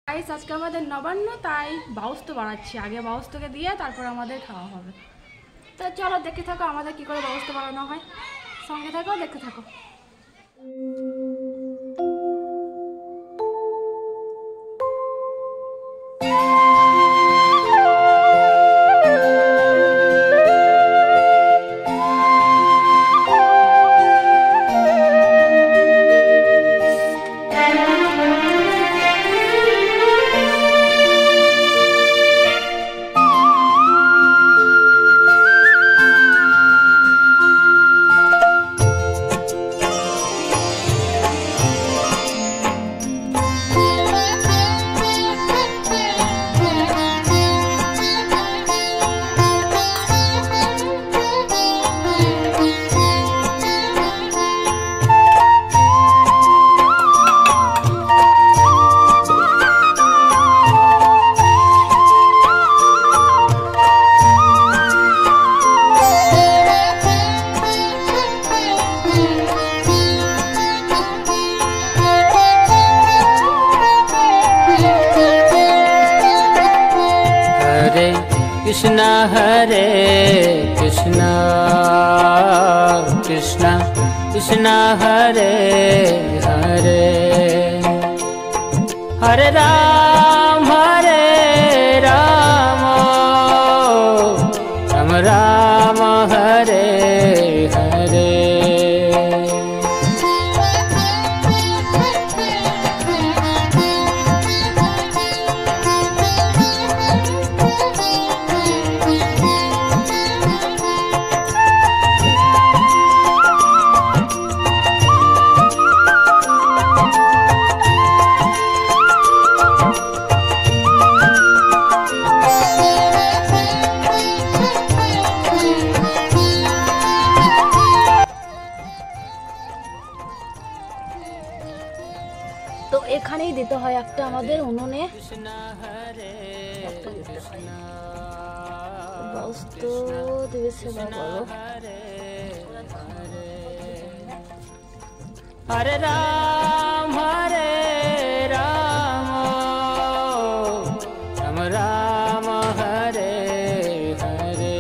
Guys আজকে আমাদের নবান্ন, তাই বাউস্ত বানাচ্ছি। আগে বাউস্তকে দিয়ে তারপর আমাদের খাওয়া হবে। তো চলো দেখতে থাকো আমাদের কি করে বাউস্ত বানানো হয়। সঙ্গে থাকো, দেখতে থাকো। कृष्णा हरे कृष्णा कृष्णा कृष्णा हरे हरे हरे राम राम राम हरे हरे। তো এখানেই দিতে হয় একটা আমাদের উনুনে বাউস্ত দেবে সেবা করো। हरे राम राम राम हरे हरे।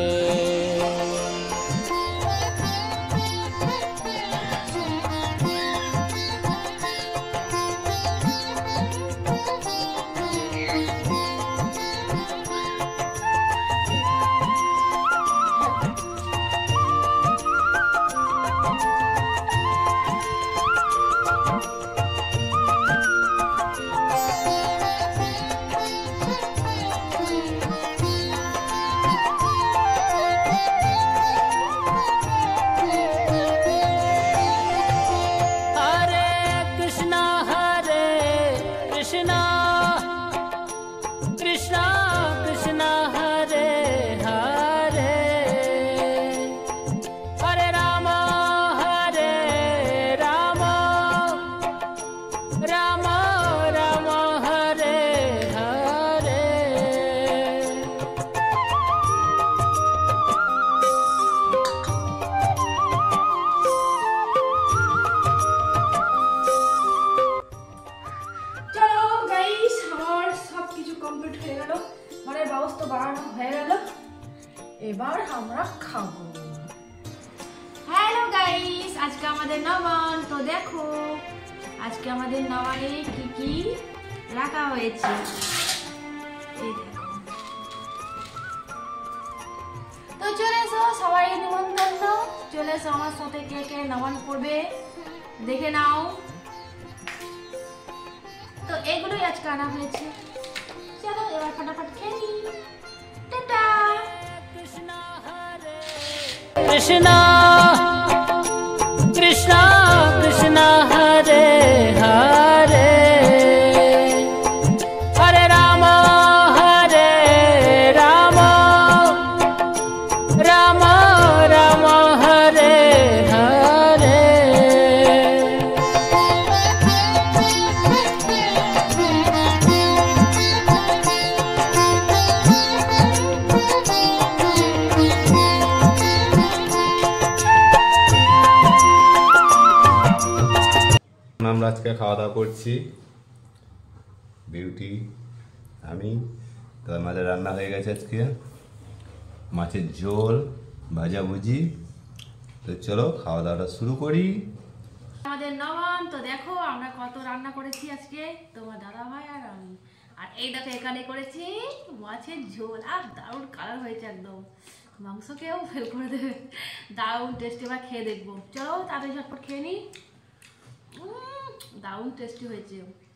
এবার আমরা খাবো। হ্যালো গাইস, আজকে আমাদের নবান। তো দেখো আজকে আমাদের নবানে কি কি রাখা হয়েছে। এই দেখো। তো চলে এসো, সবাই নিমন্ত্রণ, চলে এসো আমার সাথে কে কে নবান করবে দেখে নাও। তো এগুলোই আজকে আনা হয়েছে। চলো এবার ফটাফট খেয়ে নিই। টাটা। कृष्णा कृष्णा कृष्णा हरे हरे हरे राम राम राम राम हरे हरे। আমরা আজকে খাওয়া দাওয়া করছি বিউটি, আমি। তো আমাদের রান্না হয়ে গেছে আজকে মাছের ঝোল, ভাজাভুজি। তো চলো খাওয়া দাওয়াটা শুরু করি। আমাদের নবান তো দেখো আমরা কত রান্না করেছি আজকে, তোমার দাদা ভাই আর আমি। আর এই দেখো এখানে করেছি মাছের ঝোল, আর দারুণ কালার হয়েছে একদম, মাংসকেও ফেল করে দেবে, দারুণ টেস্টি। এবার খেয়ে দেখবো, চলো তাড়াতাড়ি ঝটপট খেয়ে নিই। দারুণ টেস্টি হয়েছে।